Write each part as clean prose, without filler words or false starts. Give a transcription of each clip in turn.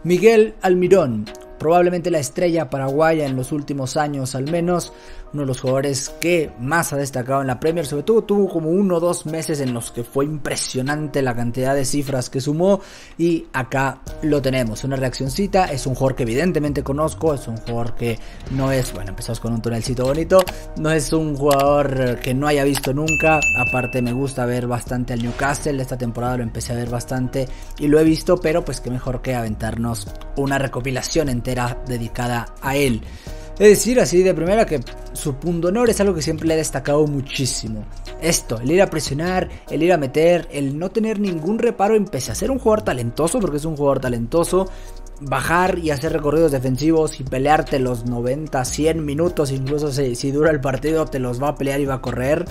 Miguel Almirón, probablemente la estrella paraguaya en los últimos años al menos, uno de los jugadores que más ha destacado en la Premier, sobre todo tuvo como 1 o 2 meses en los que fue impresionante la cantidad de cifras que sumó y acá lo tenemos, una reaccioncita. Es un jugador que evidentemente conozco, es un jugador que no es, bueno, empezamos con un tunelcito bonito, no es un jugador que no haya visto nunca, aparte me gusta ver bastante al Newcastle, esta temporada lo empecé a ver bastante y lo he visto, pero pues qué mejor que aventarnos una recopilación entera dedicada a él. Es decir, así de primera, que su pundonor es algo que siempre le he destacado muchísimo. Esto, el ir a presionar, el ir a meter, el no tener ningún reparo en, pese a ser un jugador talentoso, porque es un jugador talentoso, bajar y hacer recorridos defensivos y pelearte los 90, 100 minutos, incluso si dura el partido te los va a pelear y va a correr.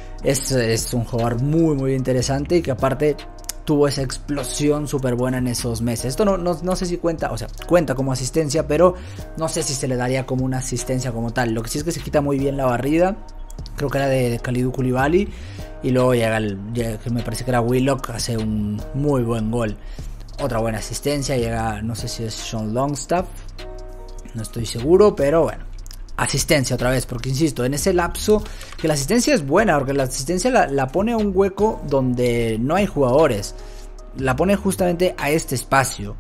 Es un jugador muy interesante y que aparte tuvo esa explosión súper buena en esos meses. Esto no sé si cuenta, o sea, cuenta como asistencia, pero no sé si se le daría como una asistencia como tal. Lo que sí es que se quita muy bien la barrida, creo que era de Kalidou Koulibaly, y luego llega que me parece que era Willock, hace un muy buen gol. Otra buena asistencia, llega, no sé si es Sean Longstaff, no estoy seguro, pero bueno. Asistencia otra vez, porque insisto, en ese lapso que la asistencia es buena, porque la asistencia la pone a un hueco donde no hay jugadores, la pone justamente a este espacio,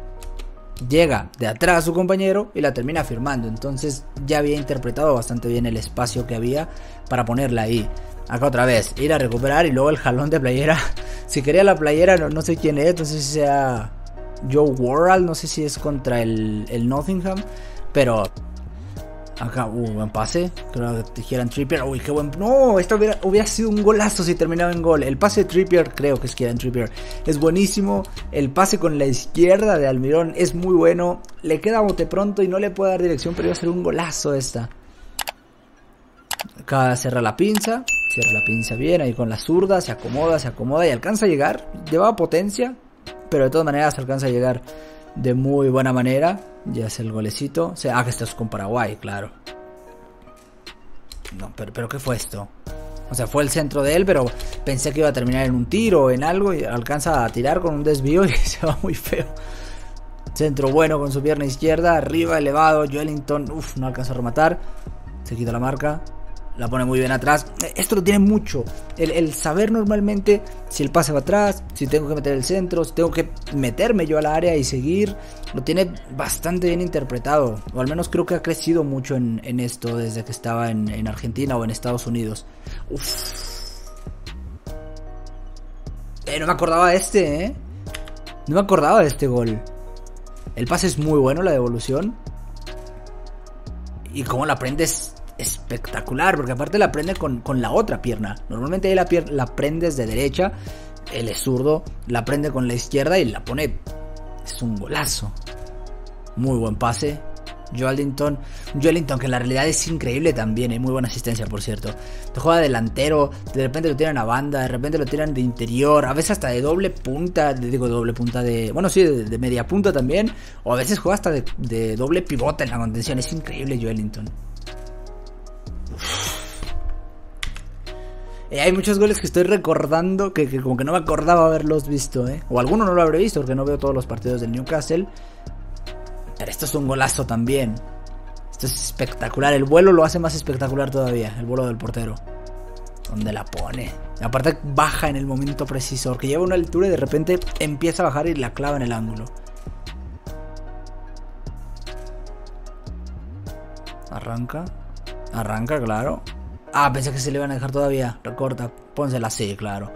llega de atrás a su compañero y la termina firmando. Entonces ya había interpretado bastante bien el espacio que había para ponerla ahí. Acá otra vez, ir a recuperar y luego el jalón de playera. Si quería la playera, no sé quién es, no sé si sea Joe Worrall, no sé si es contra el Nottingham, pero acá, buen pase, creo que Kieran Trippier, uy, qué buen, no, esto hubiera sido un golazo si terminaba en gol. El pase de Trippier, creo que es Kieran Trippier, es buenísimo. El pase con la izquierda de Almirón es muy bueno, le queda bote pronto y no le puede dar dirección, pero iba a ser un golazo esta. Acá cierra la pinza bien, ahí con la zurda, se acomoda y alcanza a llegar, llevaba potencia, pero de todas maneras alcanza a llegar de muy buena manera. Ya es el golecito. O sea, que esto es con Paraguay, claro. No, pero ¿qué fue esto? O sea, fue el centro de él, pero pensé que iba a terminar en un tiro o en algo y alcanza a tirar con un desvío y se va muy feo. Centro bueno con su pierna izquierda, arriba, elevado, Joelinton, no alcanza a rematar. Se quita la marca. La pone muy bien atrás. Esto lo tiene mucho. El saber normalmente si el pase va atrás, si tengo que meter el centro, si tengo que meterme yo a la área y seguir. Lo tiene bastante bien interpretado. O al menos creo que ha crecido mucho en esto desde que estaba en Argentina o en Estados Unidos. No me acordaba de este, No me acordaba de este gol. El pase es muy bueno, la devolución. Y cómo la prendes espectacular, porque aparte la prende con la otra pierna. Normalmente la prendes de derecha, él es zurdo, la prende con la izquierda y la pone. Es un golazo. Muy buen pase. Joelinton, que en la realidad es increíble también, muy buena asistencia, por cierto. Te juega delantero, de repente lo tiran a banda, de repente lo tiran de interior, a veces hasta de doble punta, bueno, sí, de media punta también, o a veces juega hasta de doble pivote en la contención. Es increíble Joelinton. Hay muchos goles que estoy recordando que como que no me acordaba haberlos visto, o alguno no lo habré visto porque no veo todos los partidos del Newcastle. Pero esto es un golazo también. Esto es espectacular. El vuelo lo hace más espectacular todavía, el vuelo del portero. ¿Dónde la pone? Aparte baja en el momento preciso, porque lleva una altura y de repente empieza a bajar y la clava en el ángulo. Arranca, claro. Pensé que se le iban a dejar todavía. Recorta, pónsela, sí, claro.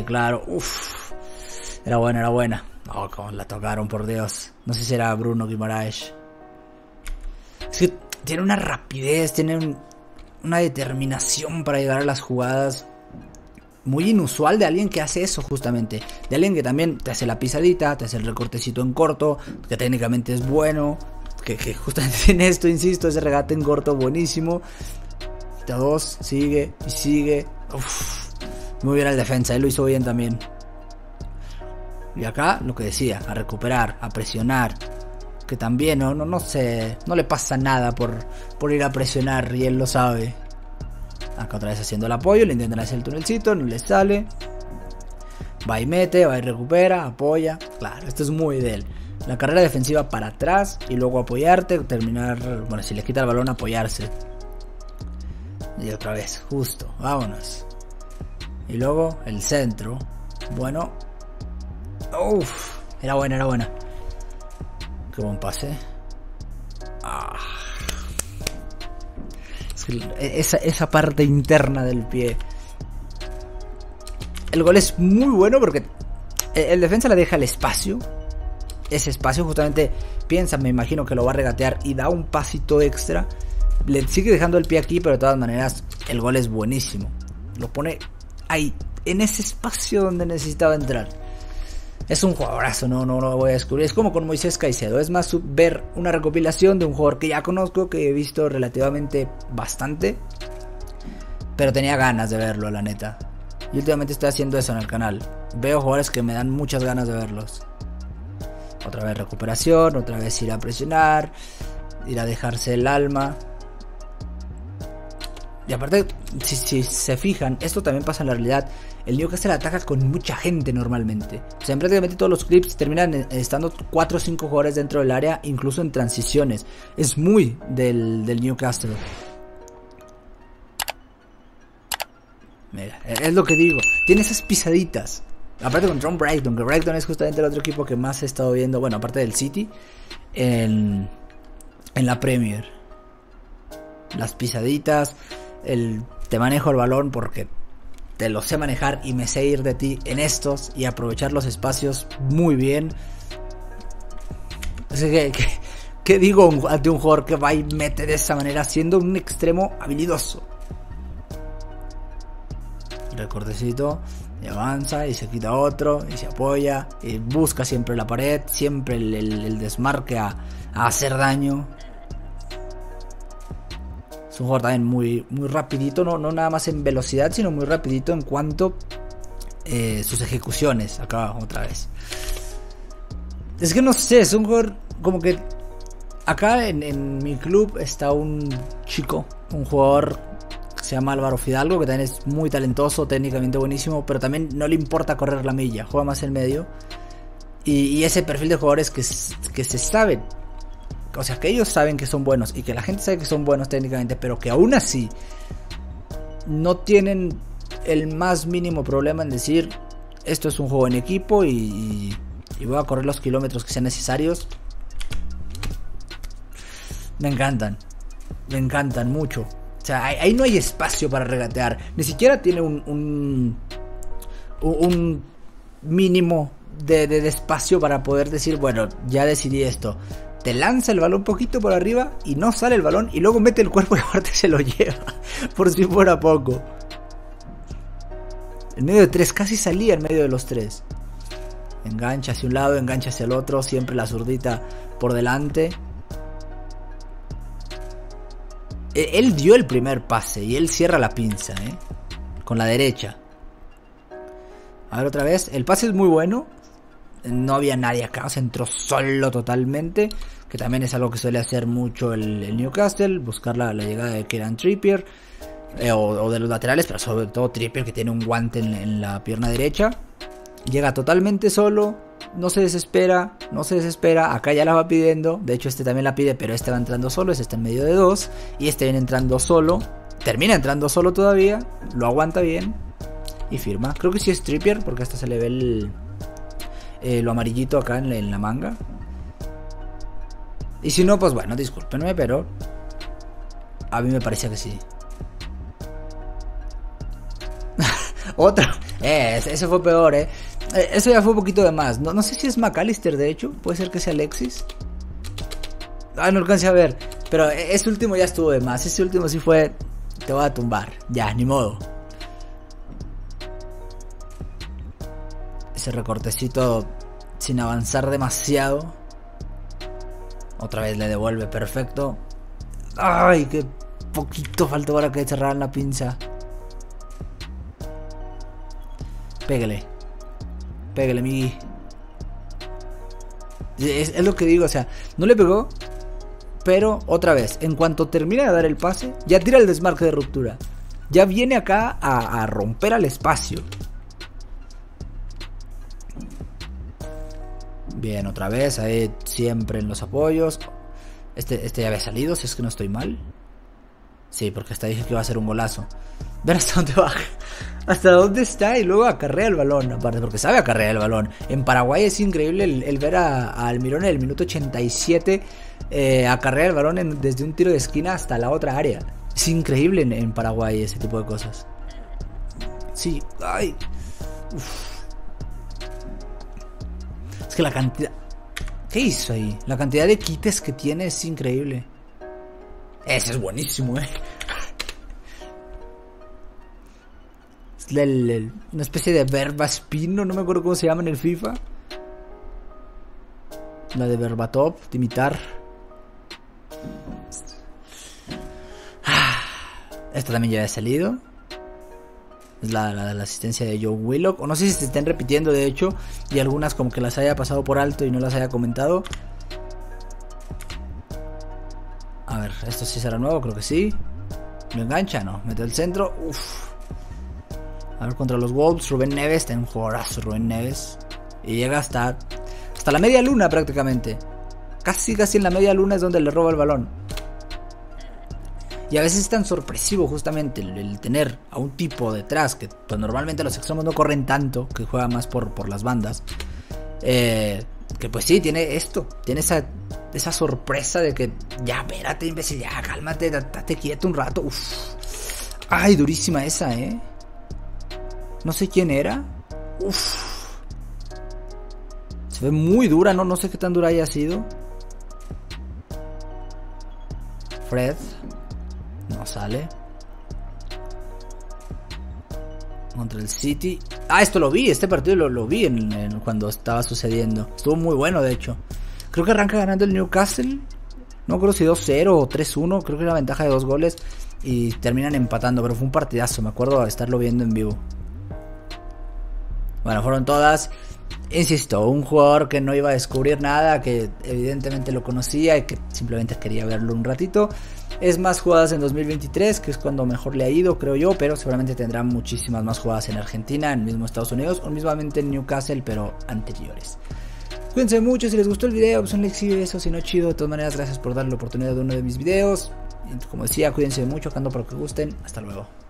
Era buena. Cómo la tocaron, por Dios. No sé si era Bruno Guimaraes. Es que tiene una rapidez, tiene una determinación para llegar a las jugadas muy inusual de alguien que hace eso justamente. De alguien que también te hace la pisadita, te hace el recortecito en corto, que técnicamente es bueno, que justamente tiene esto, insisto, ese regate en corto buenísimo. A 2, sigue. Muy bien el defensa, él lo hizo bien también. Y acá lo que decía, a recuperar, a presionar. Que también no sé, no le pasa nada por ir a presionar y él lo sabe. Acá otra vez haciendo el apoyo, le intentan hacer el tunelcito, no le sale. Va y mete, va y recupera, apoya. Claro, esto es muy de él. La carrera defensiva para atrás y luego apoyarte, terminar, bueno, si le quita el balón, apoyarse. Y otra vez, justo, vámonos. Y luego el centro. Bueno. Uff, era buena. Qué buen pase. Ah. Es que esa parte interna del pie. El gol es muy bueno porque el defensa le deja el espacio. Ese espacio justamente piensa, me imagino que lo va a regatear y da un pasito extra. Le sigue dejando el pie aquí, pero de todas maneras el gol es buenísimo. Lo pone ahí, en ese espacio donde necesitaba entrar. Es un jugadorazo, no lo voy a descubrir. Es como con Moisés Caicedo. Es más ver una recopilación de un jugador que ya conozco, que he visto relativamente bastante, pero tenía ganas de verlo, la neta. Y últimamente estoy haciendo eso en el canal. Veo jugadores que me dan muchas ganas de verlos. Otra vez recuperación, otra vez ir a presionar, ir a dejarse el alma. Y aparte, si se fijan, esto también pasa en la realidad. El Newcastle ataca con mucha gente normalmente. O sea, en prácticamente todos los clips terminan estando 4 o 5 jugadores dentro del área, incluso en transiciones. Es muy del Newcastle. Mira, es lo que digo. Tiene esas pisaditas. Aparte contra un Brighton, que Brighton es justamente el otro equipo que más he estado viendo, bueno, aparte del City, en la Premier. Las pisaditas, te manejo el balón porque te lo sé manejar y me sé ir de ti en estos y aprovechar los espacios muy bien. Así que ¿qué digo ante un jugador que va y mete de esa manera siendo un extremo habilidoso? Recortecito, y avanza y se quita otro y se apoya y busca siempre la pared, siempre el desmarque a hacer daño. Es un jugador también muy rapidito, no nada más en velocidad, sino muy rapidito en cuanto sus ejecuciones. Acá otra vez. Es que no sé, es un jugador como que acá en mi club está un chico, un jugador que se llama Álvaro Fidalgo, que también es muy talentoso, técnicamente buenísimo, pero también no le importa correr la milla, juega más en medio. Y ese perfil de jugadores que se saben, o sea, que ellos saben que son buenos y que la gente sabe que son buenos técnicamente, pero que aún así no tienen el más mínimo problema en decir: esto es un juego en equipo y voy a correr los kilómetros que sean necesarios. Me encantan mucho. O sea, ahí no hay espacio para regatear. Ni siquiera tiene un mínimo de espacio para poder decir: bueno, ya decidí esto. Te lanza el balón un poquito por arriba y no sale el balón y luego mete el cuerpo y aparte se lo lleva. Por si fuera poco. En medio de 3, casi salía en medio de los 3. Engancha hacia un lado, engancha hacia el otro, siempre la zurdita por delante. Él dio el primer pase y él cierra la pinza, con la derecha. A ver otra vez, el pase es muy bueno. No había nadie acá, se entró solo totalmente, que también es algo que suele hacer mucho el Newcastle, buscar la llegada de Kieran Trippier, o de los laterales, pero sobre todo Trippier, que tiene un guante en la pierna derecha. Llega totalmente solo, no se desespera, acá ya la va pidiendo, de hecho este también la pide, pero este va entrando solo, este está en medio de 2, y este viene entrando solo, termina entrando solo todavía, lo aguanta bien, y firma. Creo que sí es Trippier, porque hasta se le ve lo amarillito acá en la manga. Y si no, pues bueno, discúlpenme, pero a mí me parecía que sí. Otro. Ese fue peor, eso ya fue un poquito de más. No sé si es McAllister, de hecho. Puede ser que sea Alexis. No alcancé a ver. Pero ese último ya estuvo de más. Ese último sí fue: te voy a tumbar. Ya, ni modo. Ese recortecito sin avanzar demasiado. Otra vez le devuelve, perfecto. Ay, qué poquito faltó para que cerraran la pinza. Pégale, Migui. Es lo que digo, o sea, no le pegó, pero otra vez, en cuanto termina de dar el pase, ya tira el desmarque de ruptura. Ya viene acá a romper al espacio. Bien, otra vez, ahí siempre en los apoyos. Este ya había salido, si es que no estoy mal. Sí, porque hasta dije que iba a ser un golazo. Ver hasta dónde baja. Hasta dónde está y luego acarrea el balón. Aparte, porque sabe acarrear el balón. En Paraguay es increíble el ver a Almirón en el minuto 87 acarrear el balón desde un tiro de esquina hasta la otra área. Es increíble en Paraguay ese tipo de cosas. Sí, ay. Uf. Es que la cantidad... ¿Qué hizo ahí? La cantidad de quites que tiene es increíble. Ese es buenísimo, Es una especie de verba spin, no me acuerdo cómo se llama en el FIFA. La de verba top, de imitar. Esta también ya ha salido. Es la asistencia de Joe Willock. O no sé si se estén repitiendo, de hecho. Y algunas como que las haya pasado por alto y no las haya comentado. A ver, esto sí será nuevo, creo que sí. ¿Lo engancha? No, mete el centro. Uff. A ver, contra los Wolves, Rubén Neves. Está en un jugadorazo Rubén Neves. Y llega hasta la media luna prácticamente. Casi en la media luna es donde le roba el balón. Y a veces es tan sorpresivo justamente el tener a un tipo detrás, que pues, normalmente los extremos no corren tanto, que juega más por las bandas. Que pues sí, tiene esto. Tiene esa sorpresa de que ya, espérate, imbécil, ya, cálmate, date quieto un rato. Uf. Ay, durísima esa, No sé quién era. Uf. Se ve muy dura, no sé qué tan dura haya sido. Fred. No sale. Contra el City. Ah, esto lo vi, este partido lo vi cuando estaba sucediendo. Estuvo muy bueno, de hecho. Creo que arranca ganando el Newcastle. No creo si 2-0 o 3-1. Creo que era ventaja de 2 goles. Y terminan empatando, pero fue un partidazo. Me acuerdo de estarlo viendo en vivo. Bueno, fueron todas. Insisto, un jugador que no iba a descubrir nada, que evidentemente lo conocía y que simplemente quería verlo un ratito. Es más jugadas en 2023, que es cuando mejor le ha ido, creo yo, pero seguramente tendrá muchísimas más jugadas en Argentina, en el mismo Estados Unidos, o mismamente en Newcastle, pero anteriores. Cuídense mucho, si les gustó el video, pues un like, si eso, si no chido. De todas maneras, gracias por darle la oportunidad de uno de mis videos. Y como decía, cuídense mucho, ando para que gusten. Hasta luego.